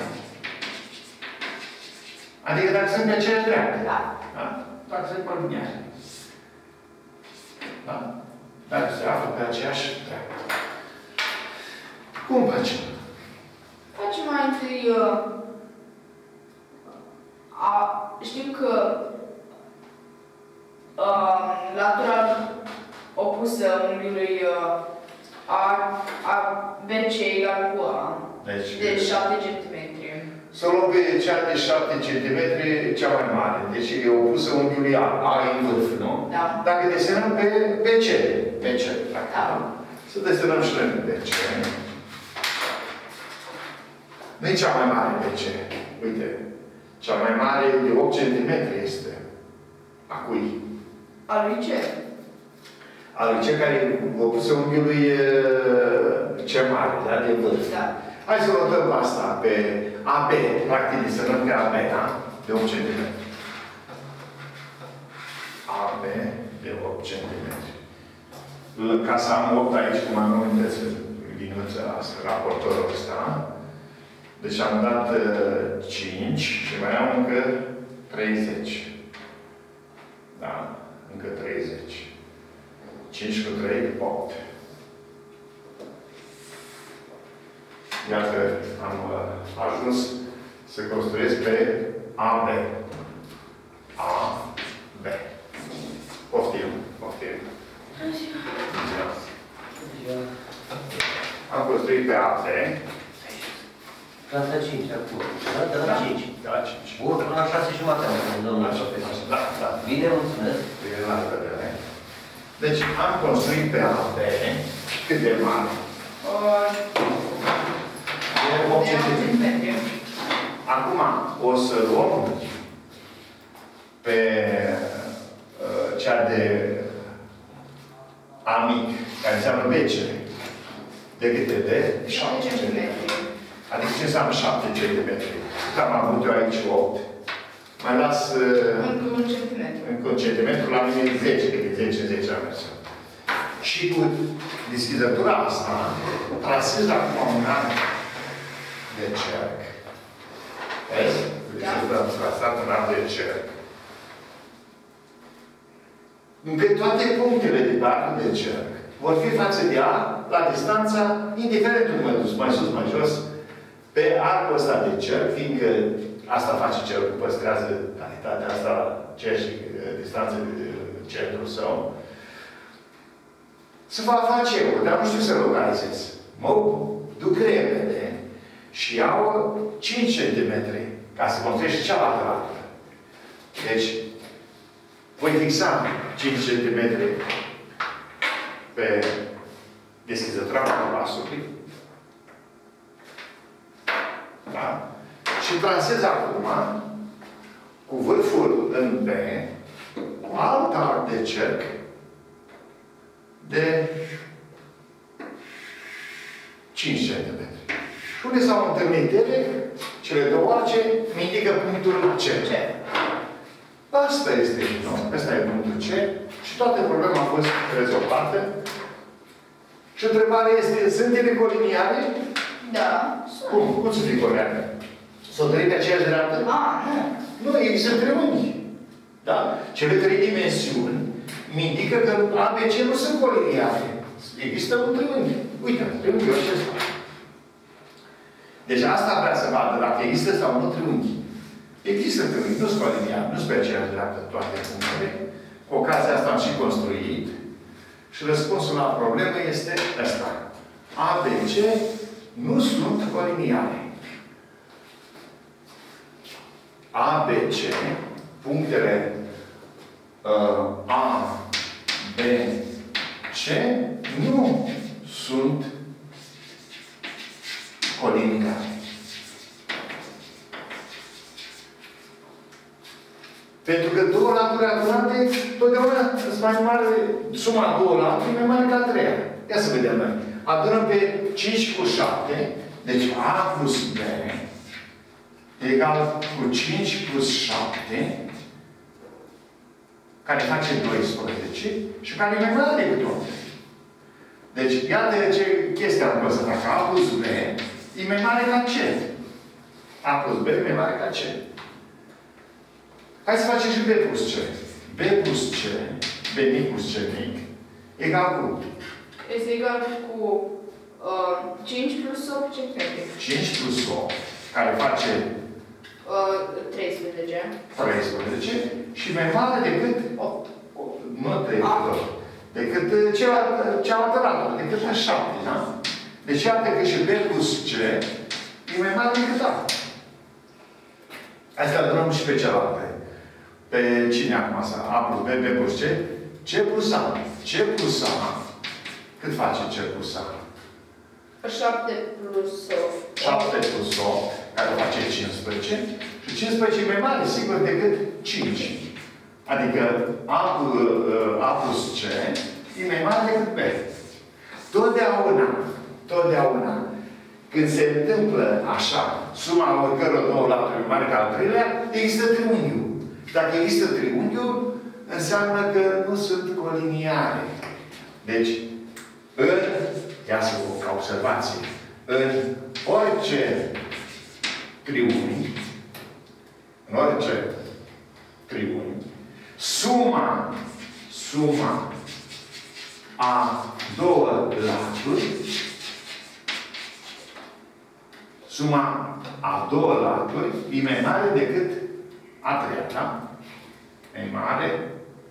Adică dacă sunt pe aceeași dreaptă. Da. Da? Dacă sunt coliniare. Da? Dacă se află pe aceeași dreaptă. Cum facem? Facem mai întâi știm că latura opusă unghiului BC egal cu A. Deci, de 7 cm. să luăm pe cea de 7 cm, cea mai mare. Deci e opusă unghiului A. A e în vârf, nu? Da. Dacă desenăm pe BC. BC. Da. Să desenăm și noi pe BC. Nu e cea mai mare BC. Uite. Cea mai mare de 8 cm este. A cui? A lui C. A lui C care e opusă unghiului cel mare, da? De vârf. Da. Hai să notăm asta pe AB. Practic, desenăm pe AB, da? De 8 cm. AB de 8 cm. Ca să am 8 aici, cum am uitat liniuța asta, raportorul ăsta. Deci am dat 5 și mai am încă 30. Da? Încă 30. 5 cu 3, 8. Iată, am ajuns să construiesc pe AB. AB. Poftim, poftim. Am construit pe AB. Clasa 5 acum. Da? De la 5. De la 5. Bun, până la 6 jumate am domnul profesor. Da, da. Bine, mulțumesc. Bine, la revedere. Deci, am construit pe AB. Cât de mare? De 8 cm. Acum, o să luăm pe cea de A mic, care înseamnă BC. De câte? De 7 cm. Adică ce înseamnă 7 cm? Am avut eu aici 8. Mai las Încă 1 cm. încă un centimetru, la mine e 10, că e 10 am mers. Și cu deschizătura asta, trasez acum un arc de cerc. Vezi? Deschizătura trasat un arc de cerc. Încât toate punctele de pe arcul de cerc vor fi față de A, la distanța, indiferent cum mă duc, mai sus, mai jos, pe arcul ăsta de cerc, fiindcă asta face cercul, păstrează calitatea asta, cer și distanță de centrul său. Să va face eu, dar nu știu să localizez. Mă duc repede și iau 5 cm ca să construiesc cealaltă latură. Deci, voi fixa 5 cm pe deschizătura compasului. Da? Și trasez acum cu vârful în B alt arc de cerc de 5 cm. Și unde s-au întâlnit ele, cele două arce, mi indică punctul C. Asta este, nu? Asta e punctul C. Și toată problema a fost rezolvată. Și întrebarea este, sunt ele coliniare? Da. Cum? Cum să fie coliniare? S-o trăit pe aceeași dreaptă? Nu. Nu, ei sunt triunghi. Da? Cele trei dimensiuni mi indică că ABC nu sunt coliniare. Există un triunghi. Uite, triunghiul acesta. Deci asta vrea să vadă dacă există sau nu triunghi. Există triunghi, nu sunt coliniare, nu sunt pe aceeași dreaptă toate punctele. Cu ocazia asta am și construit. Și răspunsul la problemă este ăsta. ABC nu sunt coliniare. ABC, punctele A, B, C, nu sunt coliniare. Pentru că două laturi adunate, totdeauna sunt mai mare, suma două laturi mai mare ca a treia. Ia să vedem noi. Adunăm pe 5 cu 7, deci A plus B egal cu 5 plus 7, care face 12 și care e mai mare decât 8. Deci, iată ce chestia am văzut. Dacă A plus B e mai mare ca C. A plus B e mai mare ca C. Hai să facem și B plus C. B plus C, B mic plus C mic, egal cu? Este egal cu 5 plus 8 centimetri. 5 plus 8, care face 13. 13 și mai mare decât 8. Nu decât 8. Decât cealaltă dată, decât 7, da? Deci iată că și B plus C e mai mare decât A. Hai să adunăm și pe cealaltă. Pe cine acum asta? A plus B, B plus C, C plus A. C plus A. Cât face C plus A? 7 plus 8. 7 plus 8, care face 15. Și 15 e mai mare, sigur, decât 5. Adică A plus C e mai mare decât B. Totdeauna, când se întâmplă așa, suma oricăror două laturi mai mare ca al treilea, există triunghiul. Dacă există triunghiul, înseamnă că nu sunt coliniare. Deci, ia să vă ca observație, în orice triunghi, suma a două laturi e mai mare decât a treia, da? Mai mare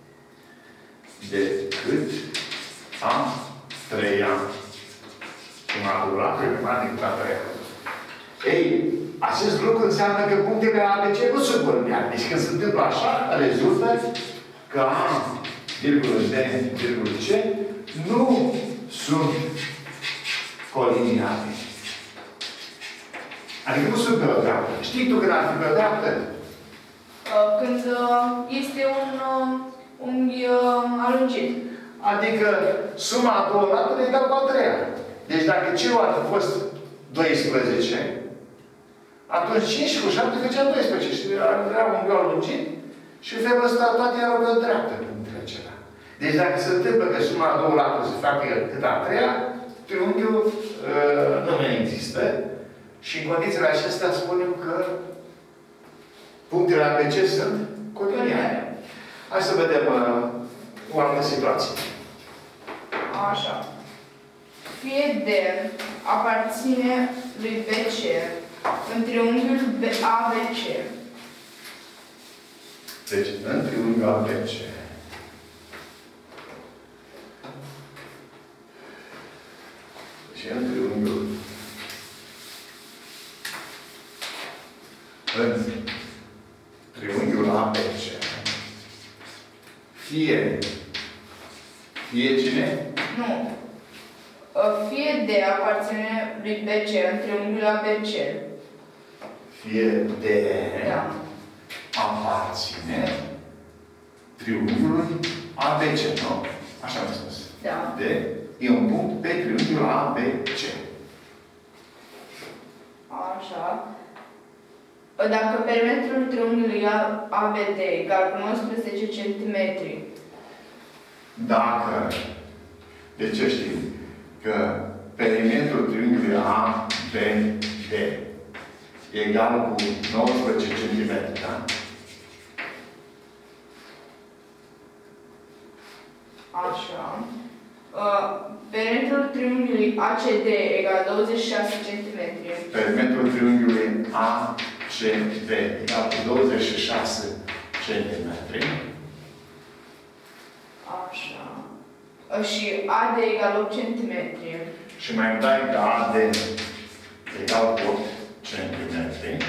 decât a treia. Suma a două laturi e mai mare decât a treia. Ei, acest lucru înseamnă că punctele ABC nu sunt coliniare. Deci când se întâmplă așa, rezultă că A, virgulă D, virgulă C, nu sunt coliniare. Adică nu sunt pe o dreaptă. Știi tu când ar fi pe o dreaptă? Când este un unghi alungit. Adică suma a două laturi e egal cu a treia. Deci dacă celălalt a fost 12, atunci 5 cu 7 făcea 12 și era un unghi alungit și în felul ăsta toate erau pe o dreaptă punctele acelea. Deci dacă se întâmplă că suma a două laturi se facă cât a treia, triunghiul nu mai există. Și în condițiile acestea spunem că punctele ABC sunt coliniare. Hai să vedem o altă situație. Așa. Fie D aparține lui BC în triunghiul ABC. Deci, în triunghiul ABC. Deci, în triunghiul ABC. Fie cine? Nu. Fie D aparține lui BC în triunghiul ABC. Fie D Da. aparține triunghiului ABC, nu? Așa am spus. Da. D e un punct pe triunghiul ABC. Așa. Dacă perimetrul triunghiului ABD egal cu 19 cm. Dacă, de ce știm? Că perimetrul triunghiului ABD e egal cu 19 cm, da? Perimetrul triunghiului ACD egal 26 cm. Perimetrul triunghiului ACD egal cu 26 cm. Așa. Și AD egal 8 cm. Și mai îmi dai că AD egal cu 8 cm.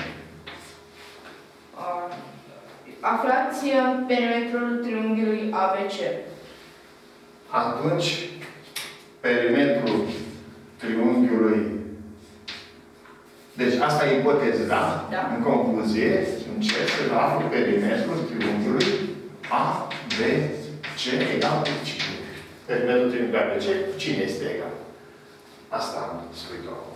Aflați perimetrul triunghiului ABC. Atunci, perimetrul triunghiului. Deci asta e ipoteză, da? Da. În concluzie, încerc să aflu perimetrul triunghiului ABC egal cu cine? Perimetrul triunghiului ABC, cine este egal? Asta am scris acum.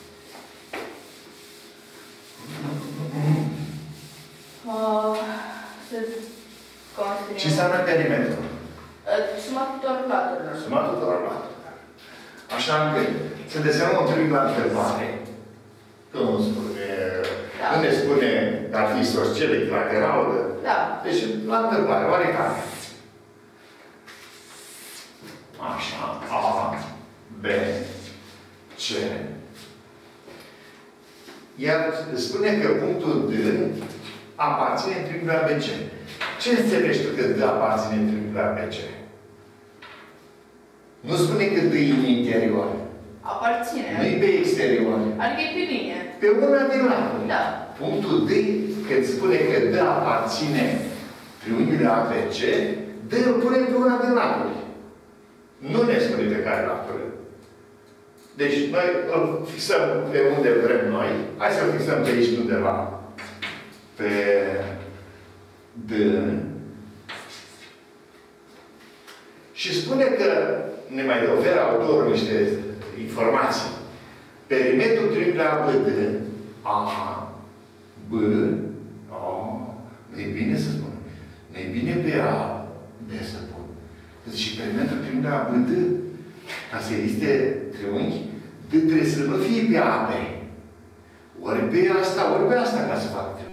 Ce înseamnă perimetrul? Suma tuturor laturilor. Suma tuturor laturilor. Așa încât să desenăm un triunghi la întrebare. Că nu spune, Da. nu ne spune că ar fi isoscelic, lateral. Da. Deci, la întrebare, oarecare. Așa, A, B, C. Iar spune că punctul D aparține în triunghiul ABC. Ce înțelegi tu că D aparține în triunghiul ABC? Nu spune că D e în interior. Aparține. Nu e pe exterior. Adică e pe linie. Pe una din laturi. Da. Punctul D, când spune că D aparține triunghiului ABC, D îl pune pe una din laturi. Nu ne spune pe care laturi. Deci noi îl fixăm pe unde vrem noi. Hai să-l fixăm pe aici undeva. Pe D. Și spune că ne mai oferă autorul niște informații. Perimetrul triunghiului ABD, A, B, nu e bine să spun. Nu e bine pe A, B să pun. Deci perimetrul triunghiului ABD, ca să existe triunghi, D trebuie să nu fie pe AB. Ori pe asta, ori pe asta, ca să facă triunghi.